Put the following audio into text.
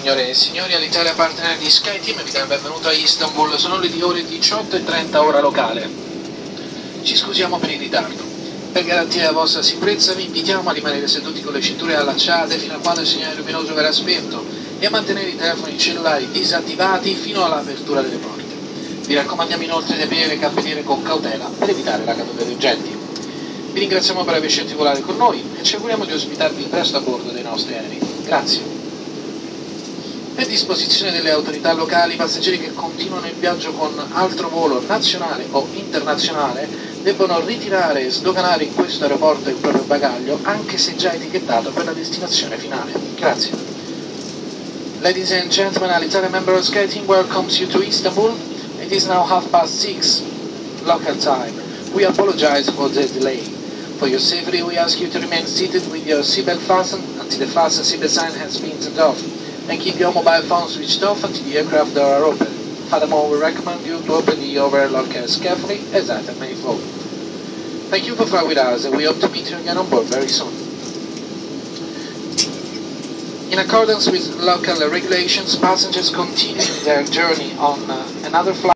Signore e signori, all'Italia partner di SkyTeam vi dà il benvenuto a Istanbul, sono le ore 18:30 ora locale. Ci scusiamo per il ritardo. Per garantire la vostra sicurezza vi invitiamo a rimanere seduti con le cinture allacciate fino a quando il segnale luminoso verrà spento e a mantenere i telefoni cellulari disattivati fino all'apertura delle porte. Vi raccomandiamo inoltre di aprire le cappelliere con cautela per evitare la caduta di oggetti. Vi ringraziamo per aver scelto di volare con noi e ci auguriamo di ospitarvi presto a bordo dei nostri aerei. Grazie. Per disposizione delle autorità locali, i passeggeri che continuano il viaggio con altro volo nazionale o internazionale debbono ritirare e sdoganare in questo aeroporto il proprio bagaglio, anche se già etichettato per la destinazione finale. Grazie. Ladies and gentlemen, Alitalia member of SkyTeam welcomes you to Istanbul. It is now 6:30 local time. We apologize for the delay. For your safety, we ask you to remain seated with your seatbelt fastened until the fasten seatbelt sign has been turned off, and keep your mobile phone switched off until the aircraft door are open. Furthermore, we recommend you to open the overhead lockers carefully as items may fall. Thank you for flying with us, and we hope to meet you again on board very soon. In accordance with local regulations, passengers continuing their journey on another flight